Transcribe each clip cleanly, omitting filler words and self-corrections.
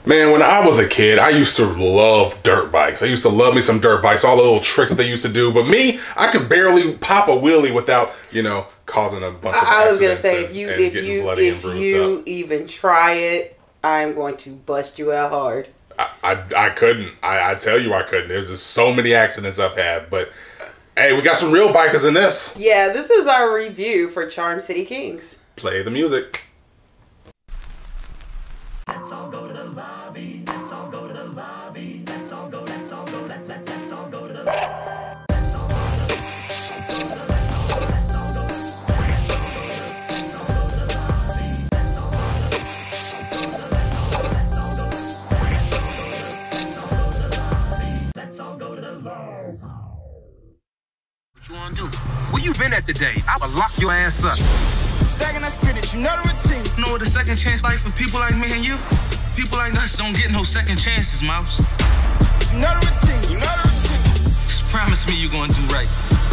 Man, when I was a kid, I used to love dirt bikes. I used to love me some dirt bikes, all the little tricks that they used to do. But me, I could barely pop a wheelie without, causing a bunch of accidents. I was gonna say, if you even try it, I'm going to bust you out hard. I couldn't. I tell you I couldn't. There's just so many accidents I've had. But hey, we got some real bikers in this. Yeah, this is our review for Charm City Kings. Play the music. Let's all go to the lobby. Let's all go to the lobby. Let's all go. Let's all go. Let's all go to the. Let's all go to the lobby. What you wanna do? Where you been at today? I will lock your ass up. Stacking that spirit, you know the routine. You know what the second chance life for people like me and you? People like us don't get no second chances, Mouse. You know the routine, you know the routine. Just promise me you're gonna do right.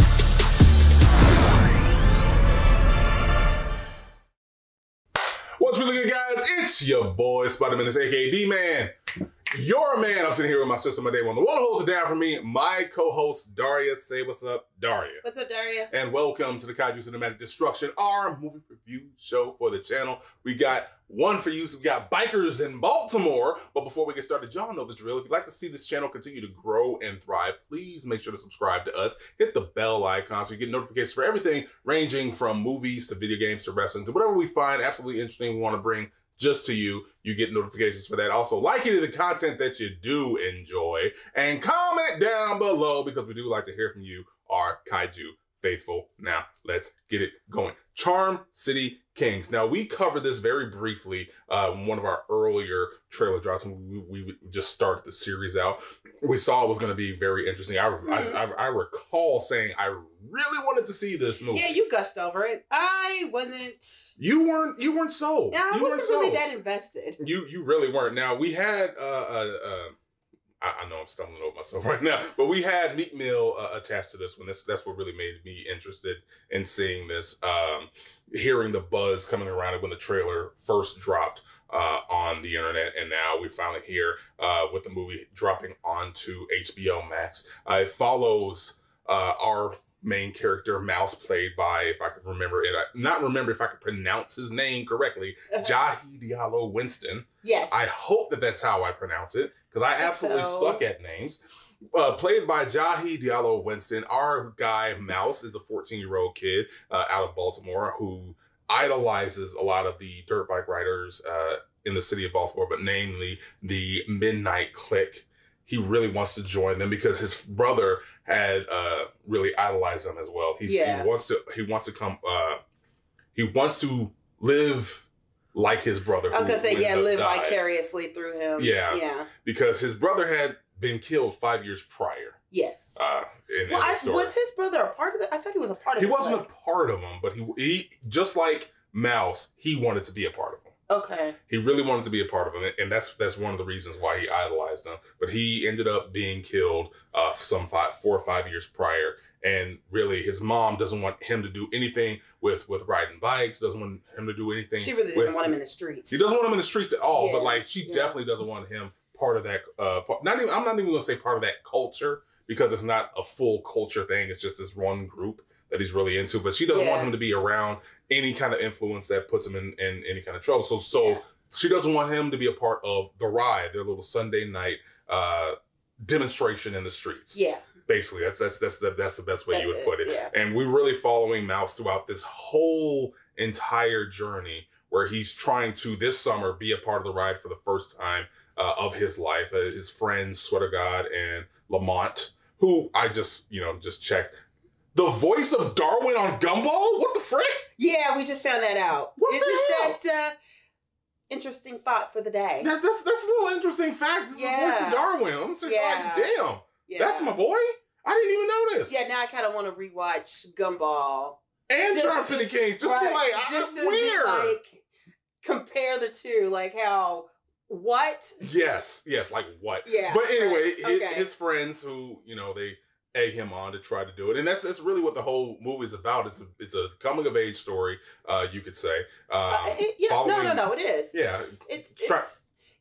What's really good, guys? It's your boy, Spider-Man, aka D-Man. Your man. I'm sitting here with my sister, my day one. The one who holds it down for me, my co-host, Daria. Say what's up, Daria. What's up, Daria? And welcome to the Kaiju Cinematic Destruction, our movie review show for the channel. We got one for you. So we got bikers in Baltimore. But before we get started, y'all know the drill. If you'd like to see this channel continue to grow and thrive, please make sure to subscribe to us. Hit the bell icon so you get notifications for everything ranging from movies to video games to wrestling to whatever we find absolutely interesting we want to bring just to you. You get notifications for that. Also, like any of the content that you do enjoy and comment down below because we do like to hear from you, our Kaiju faithful. Now, let's get it going. Charm City Kings. Now, we covered this very briefly in one of our earlier trailer drops when we just started the series out. We saw it was going to be very interesting. I recall saying I really wanted to see this movie. Yeah, you gushed over it. I wasn't. You weren't sold. Yeah, I wasn't really that invested. You really weren't. Now, we had I know I'm stumbling over myself right now, but we had Meek Mill attached to this one. That's what really made me interested in seeing this. Hearing the buzz coming around it when the trailer first dropped on the internet, and now we finally here with the movie dropping onto HBO Max. It follows our main character, Mouse, played by, if I could remember it, not remember if I could pronounce his name correctly, Jahi Diallo Winston. Yes. I hope that that's how I pronounce it, because I absolutely suck at names. Played by Jahi Diallo Winston, our guy, Mouse, is a 14-year-old kid out of Baltimore who idolizes a lot of the dirt bike riders in the city of Baltimore, but namely the Midnight Clique. He really wants to join them because his brother had really idolized them as well. He wants to live like his brother. I was gonna say, live vicariously through him. Yeah. Because his brother had been killed 5 years prior. Yes. Was his brother a part of it? I thought he was a part of it. He wasn't a part of them, but he just like Mouse, he wanted to be a part of them. Okay. He really wanted to be a part of them, and that's one of the reasons why he idolized them. But he ended up being killed 4 or 5 years prior. And really, his mom doesn't want him to do anything with riding bikes, doesn't want him to do anything. She really doesn't want him in the streets. She doesn't want him in the streets at all, but like she definitely doesn't want him part of that. I'm not even going to say part of that culture because it's not a full culture thing. It's just this one group that he's really into. But she doesn't want him to be around any kind of influence that puts him in any kind of trouble. So she doesn't want him to be a part of the ride, their little Sunday night demonstration in the streets. Yeah. Basically, that's the best way you would put it. Yeah. And we're really following Mouse throughout this whole entire journey where he's trying to, this summer, be a part of the ride for the first time of his life. His friends, Sweater God and Lamont, who I just checked. The voice of Darwin on Gumball? What the frick? Yeah, we just found that out. Isn't that interesting thought for the day? That's a little interesting fact. The voice of Darwin. I'm saying, like, damn. Yeah. That's my boy. I didn't even know this. Yeah, now I kind of want to rewatch Gumball and Charm City Kings. Just be like, weird. Compare the two, like how what? Yes, like what? Yeah. But anyway, his friends who they egg him on to try to do it, and that's really what the whole movie is about. It's a coming of age story, you could say. No, it is. Yeah,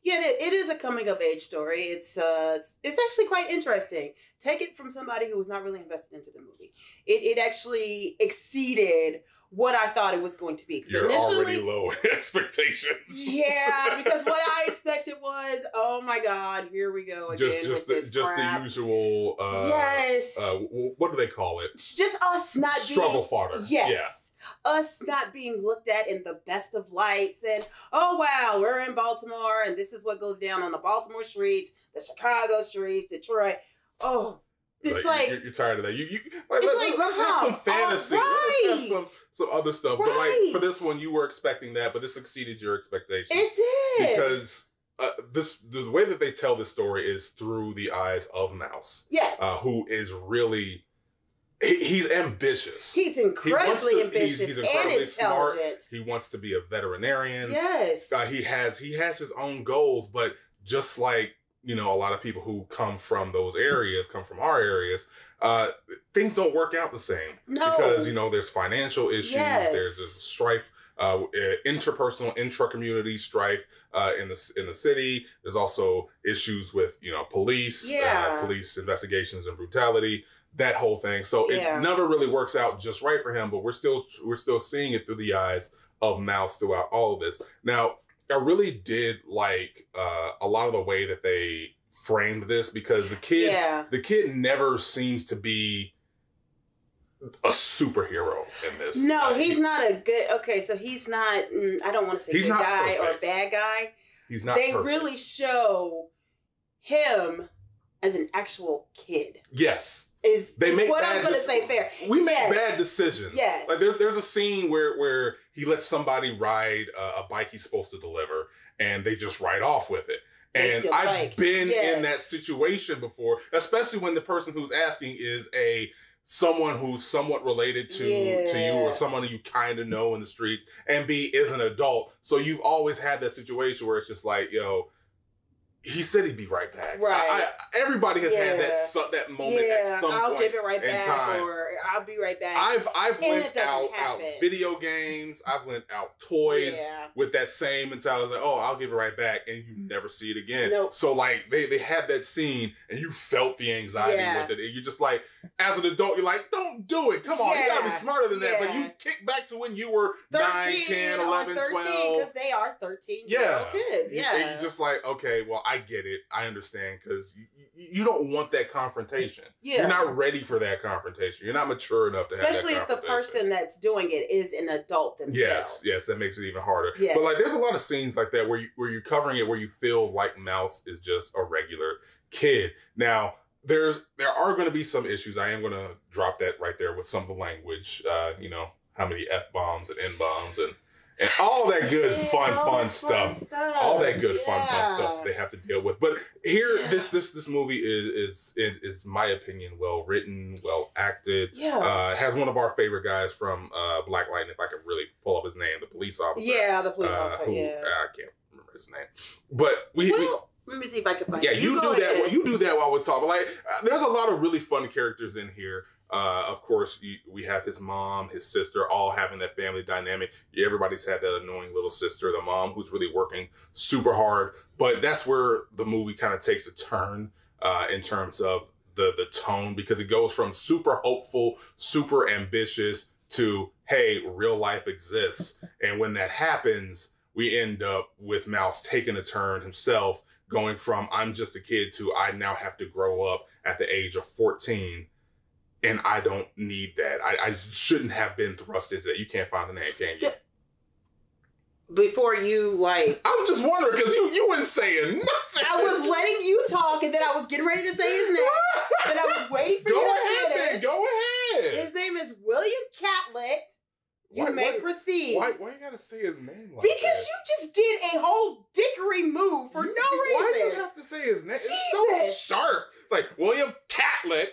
Yeah, it is a coming of age story. It's actually quite interesting. Take it from somebody who was not really invested into the movie. It actually exceeded what I thought it was going to be. You're already low expectations. Yeah, because what I expected was, oh my God, here we go again. Just the usual. Yes. What do they call it? Just us not struggle fodder. Yes. Yeah. Us not being looked at in the best of lights, and oh wow, we're in Baltimore, and this is what goes down on the Baltimore streets, the Chicago streets, Detroit. Oh, it's like you're tired of that. Let's have some fantasy. Right. Let's have some other stuff. Right. But like for this one, you were expecting that, but this exceeded your expectations. It did, because the way that they tell this story is through the eyes of Mouse. Yes, who is really. He's ambitious. He's incredibly ambitious he's and incredibly intelligent. Smart. He wants to be a veterinarian. Yes. He has his own goals, but just like, a lot of people who come from those areas, come from our areas, things don't work out the same. No. Because, there's financial issues, Yes. there's strife, interpersonal, intra-community strife in the city. There's also issues with, police, police investigations and brutality. That whole thing. So it never really works out just right for him, but we're still seeing it through the eyes of Mouse throughout all of this. Now, I really did like a lot of the way that they framed this, because the kid never seems to be a superhero in this. No, he's not a good. Okay, so he's not. I don't want to say he's good not guy perfect. or bad guy. He's not. They perfect. really show him as an actual kid. Yes. They make what I'm going to say fair. We make bad decisions. Yes. Like there's a scene where he lets somebody ride a bike he's supposed to deliver, and they just ride off with it. And I've been in that situation before, especially when the person who's asking is someone who's somewhat related to you, or someone you kind of know in the streets, and B is an adult. So you've always had that situation where it's just like, he said he'd be right back. Right. Everybody has had that moment at some point. I'll give it right back, time. or I'll be right back. I've lent out video games. I've lent out toys with that same mentality. Like, oh, I'll give it right back, and you never see it again. Nope. So like they had that scene, and you felt the anxiety with it, and you're just like, as an adult, you're like, don't do it. Come on, you gotta be smarter than that. But you kick back to when you were 13, 9, 10, 11, 12. Because they are 13-year-old kids. And you're just like, okay, well, I get it. I understand, because you don't want that confrontation. Yeah. You're not ready for that confrontation. You're not mature enough to have that confrontation. Especially if the person that's doing it is an adult themselves. Yes, that makes it even harder. Yes. But like, there's a lot of scenes like that where you're covering it, where you feel like Mouse is just a regular kid. Now, there are going to be some issues. I am going to drop that right there with some of the language. How many F-bombs and N-bombs and all that good fun stuff. All that good fun stuff they have to deal with. But here, this movie is my opinion, well written, well acted. It has one of our favorite guys from Black Lightning, if I could really pull up his name, the police officer. Yeah, the police officer. I can't remember his name, but let me see if I can find it. You do that. You do that while we're talking. Like, there's a lot of really fun characters in here. Of course, we have his mom, his sister, all having that family dynamic. Everybody's had that annoying little sister, the mom who's really working super hard. But that's where the movie kind of takes a turn in terms of the tone, because it goes from super hopeful, super ambitious to, hey, real life exists. And when that happens, we end up with Mouse taking a turn himself, going from I'm just a kid to I now have to grow up at the age of 14. And I don't need that. I shouldn't have been thrust into that. You can't find the name, can you? Before you, like... I was just wondering, because you weren't saying nothing. I was letting you talk, and then I was getting ready to say his name. But I was waiting for you to finish. Go ahead. His name is William Catlett. You may proceed. Why you gotta say his name like because that? You just did a whole dickery move for no reason. Why do you have to say his name? Jesus. It's so sharp. Like, William Catlett.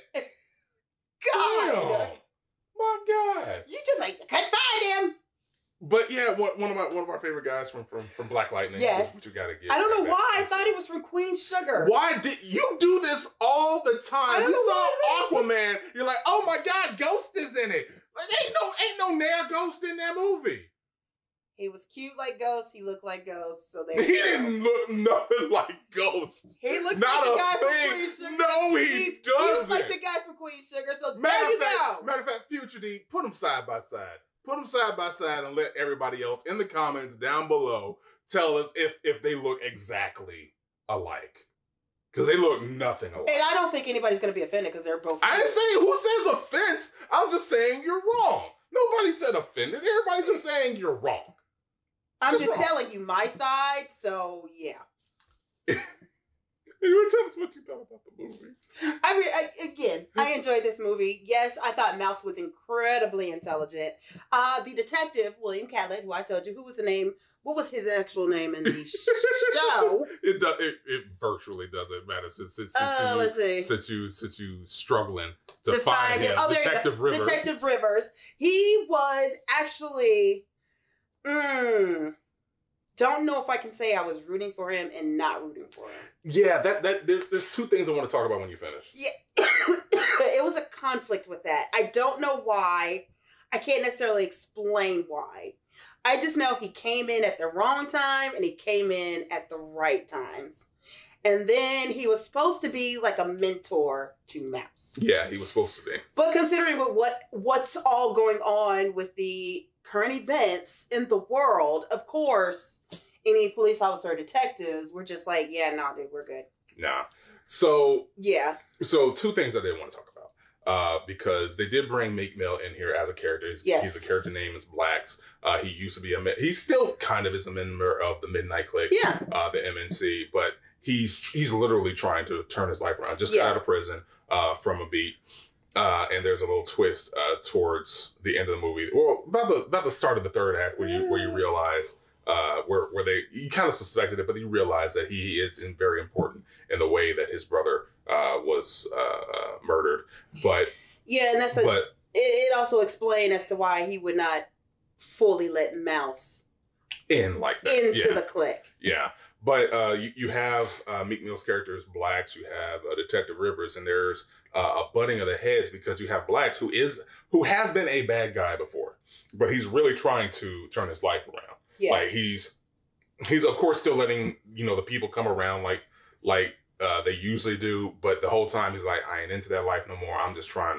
God. Damn. My God. You just like, couldn't find him. But yeah, one of our favorite guys from Black Lightning. Yes. What you gotta get. I don't know why. I thought he was from Queen Sugar. Why did you do this all the time? You saw Aquaman. You're like, oh my God, Ghost is in it. Like, ain't no Nair Ghost in that movie. He was cute like Ghost. He looked like Ghost. So He there you go. didn't look nothing like Ghost. He looks Not like the a guy from thing. Queen Sugar. No, he He doesn't. looks like the guy from Queen Sugar. So Matter there you of go. fact, Future D, put them side by side. Put them side by side and let everybody else in the comments down below tell us if they look exactly alike. Because they look nothing alike. And I don't think anybody's going to be offended because they're both. I ain't saying who says offense. I'm just saying you're wrong. Nobody said offended. Everybody's just saying you're wrong. I'm just just wrong. telling you my side. So yeah. You tell us what you thought about the movie. I mean, I enjoyed this movie. Yes, I thought Mouse was incredibly intelligent. The detective, William Catlett, who I told you, who was the name? What was his actual name in the show? It virtually doesn't matter Let's see. since you struggling to find him. Oh, there Detective you go. Rivers. Detective Rivers. He was actually. Don't know if I can say I was rooting for him and not rooting for him. Yeah, there's two things I want to talk about when you finish. Yeah, it was a conflict with that. I don't know why. I can't necessarily explain why. I just know he came in at the wrong time and he came in at the right times. And then he was supposed to be like a mentor to Mouse. Yeah, he was supposed to be. But considering what's all going on with the current events in the world, of course, any police officer or detectives were just like, yeah, nah, dude, we're good. Nah. So Yeah. two things I did want to talk about. Because they did bring Meek Mill in here as a character. Yes. He's a character name is Blacks. He used to be he still kind of is a member of the Midnight Clique. Yeah. The MNC, but he's literally trying to turn his life around. Just got out of prison from a beat. And there's a little twist towards the end of the movie. Well, about the start of the third act where you realize where you kind of suspected it, but you realize that he is very important in the way that his brother was murdered. But Yeah, and it also explained as to why he would not fully let Mouse in like that. into the clique. Yeah. But you have Meek Mill's characters, Blacks. You have Detective Rivers, and there's a butting of the heads because you have Blacks, who has been a bad guy before, but he's really trying to turn his life around. Yes. Like he's of course still letting the people come around like they usually do, but the whole time he's like, I ain't into that life no more. I'm trying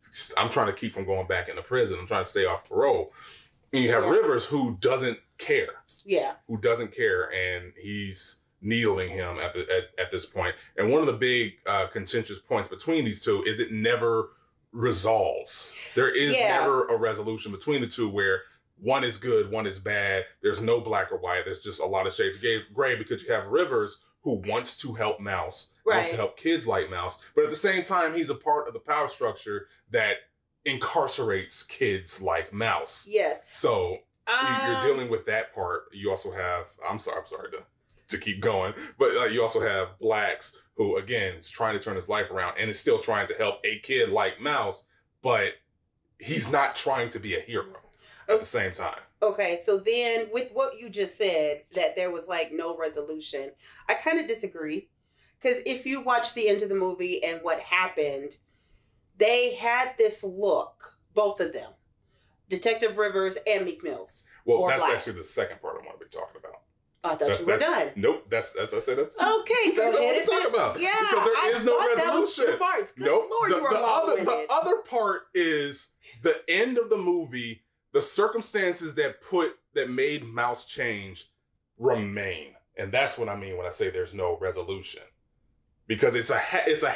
to keep from going back into prison. I'm trying to stay off parole. And you have Rivers, who doesn't care. Yeah. Who doesn't care, and he's needling him at this point. And one of the big contentious points between these two is it never resolves. There is never a resolution between the two where one is good, one is bad. There's no black or white. There's just a lot of shades of gray because you have Rivers, who wants to help Mouse, wants to help kids like Mouse, but at the same time, he's a part of the power structure that incarcerates kids like Mouse. Yes. So you're dealing with that part. You also have, I'm sorry to keep going, but you also have Blacks, who again is trying to turn his life around and is still trying to help a kid like Mouse, but he's not trying to be a hero at the same time. Okay, so then with what you just said, that there was like no resolution, I kind of disagree. Because if you watch the end of the movie and what happened, they had this look, both of them, Detective Rivers and Meek Mills. Well, that's actually the second part I want to be talking about. I thought you were done. Nope, that's I said that's okay. Go ahead and talk about. Yeah, because there is no resolution. That was 2 parts. Good Lord, you were the other part is the end of the movie. The circumstances that made Mouse change remain, and that's what I mean when I say there's no resolution, because it's a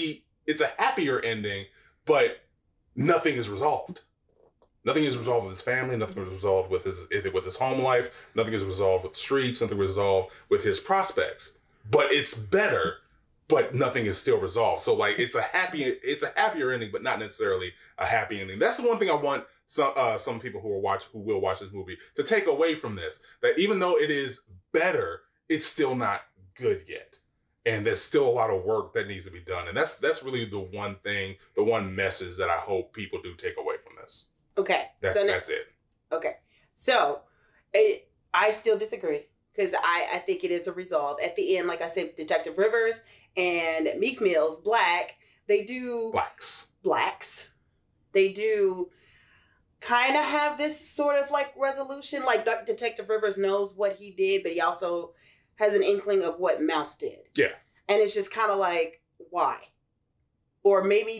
happier ending, but nothing is resolved. Nothing is resolved with his family. Nothing is resolved with his home life. Nothing is resolved with the streets. Nothing is resolved with his prospects. But it's better, but nothing is still resolved. So like it's a happier ending, but not necessarily a happy ending. That's the one thing I want some people who will watch this movie to take away from this. That even though it is better, it's still not good yet. And there's still a lot of work that needs to be done. And that's really the one thing, the one message that I hope people do take away from this. Okay. That's it. Okay. So I still disagree because I think it is a resolve. At the end, like I said, Detective Rivers and Meek Mills, Blacks. They do kind of have this sort of like resolution. Like Detective Rivers knows what he did, but he also has an inkling of what Mouse did. Yeah. And it's just kind of like, why? Or maybe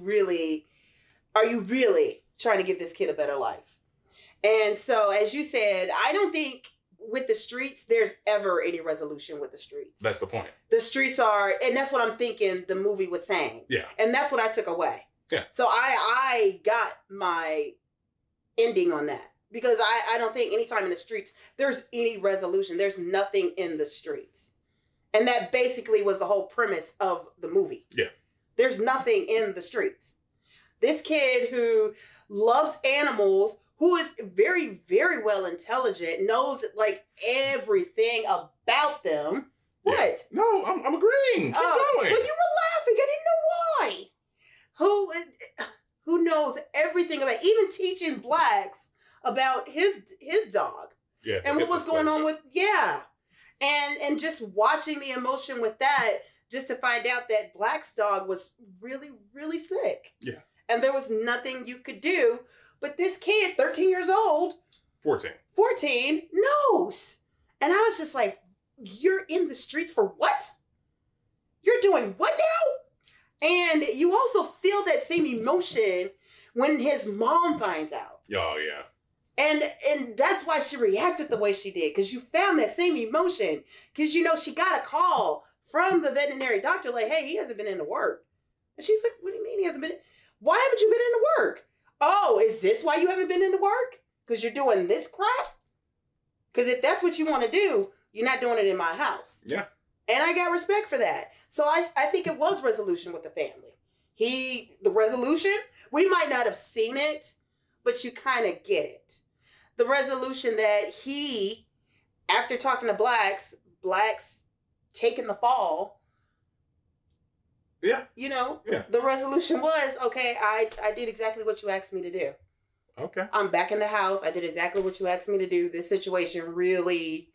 are you really trying to give this kid a better life? And so, as you said, I don't think with the streets, there's ever any resolution with the streets. That's the point. The streets are, and that's what I'm thinking the movie was saying. Yeah. And that's what I took away. Yeah. So I got my ending on that. Because I don't think anytime in the streets, there's any resolution. There's nothing in the streets. And that basically was the whole premise of the movie. Yeah. There's nothing in the streets. This kid who loves animals, who is very, very well intelligent, knows like everything about them. Yeah. What? No, I'm agreeing. Keep going. Well, you were laughing. I didn't know why. Who knows everything about, even teaching blacks about his dog. Yeah. And what was going on with, and just watching the emotion with that, just to find out that Black's dog was really, really sick. Yeah. And there was nothing you could do. But this kid, 13 years old, 14, knows. And I was just like, you're in the streets for what? You're doing what now? And you also feel that same emotion when his mom finds out. Oh, yeah. And that's why she reacted the way she did, because you found that same emotion. Because, she got a call from the veterinary doctor like, hey, he hasn't been into work. And she's like, what do you mean he hasn't been? Why haven't you been into work? Oh, is this why you haven't been into work? Because you're doing this crap? Because if that's what you want to do, you're not doing it in my house. Yeah. And I got respect for that. So I think it was resolution with the family. The resolution, we might not have seen it, but you kind of get it. The resolution that he, after talking to blacks taking the fall. Yeah. Yeah. The resolution was, okay, I did exactly what you asked me to do. Okay. I'm back in the house. I did exactly what you asked me to do. This situation really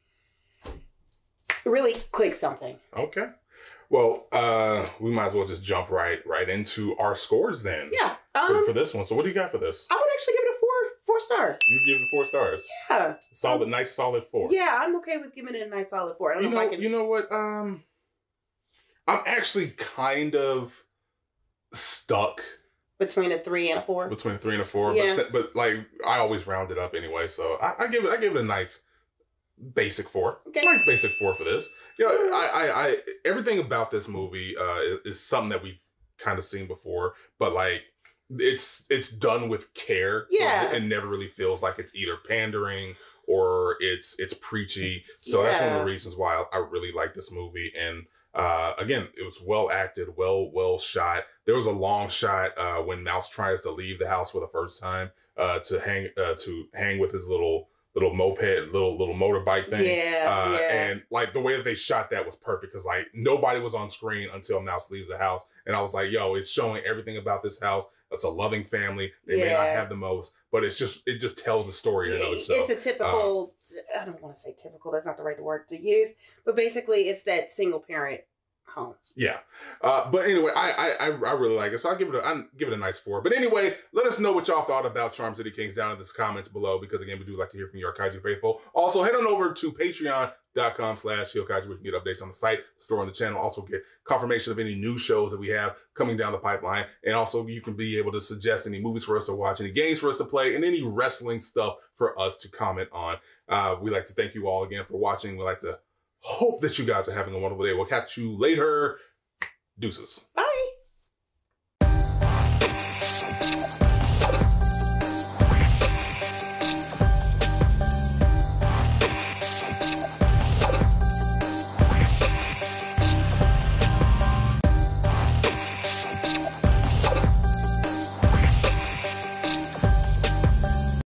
clicked something. Okay. Well, we might as well just jump right into our scores then. Yeah. For this one. So what do you got for this? I would actually give it a four stars. You give it 4 stars. Yeah. Solid, nice, solid 4. Yeah, I'm okay with giving it a nice solid 4. I don't know if I can. You know what? I'm actually kind of stuck between a 3 and a 4. Between a 3 and a 4. Yeah. But like I always round it up anyway, so I give it a nice basic 4. Okay. Nice basic 4 for this. I everything about this movie is something that we've kind of seen before, but like it's done with care. Yeah. So it never really feels like it's either pandering or it's preachy. So that's one of the reasons why I really like this movie. And again, it was well acted, well shot. There was a long shot when Mouse tries to leave the house for the first time to hang with his little moped, little motorbike thing. Yeah. And like the way that they shot that was perfect because like nobody was on screen until Mouse leaves the house. And I was like, yo, it's showing everything about this house. It's a loving family. They may not have the most, but it just tells the story in and of itself. It's a typical, I don't want to say typical, that's not the right word to use, but basically it's that single parent home. Yeah. But anyway, I really like it. So I give it a nice 4. But anyway, let us know what y'all thought about Charm City Kings down in the comments below, because again, we do like to hear from you, Kaiju faithful. Also, head on over to patreon.com/HeelKaiju, where you can get updates on the site, the store, on the channel. Also get confirmation of any new shows that we have coming down the pipeline. And also you can be able to suggest any movies for us to watch, any games for us to play, and any wrestling stuff for us to comment on. We like to thank you all again for watching. We like to hope that you guys are having a wonderful day. We'll catch you later. Deuces. Bye.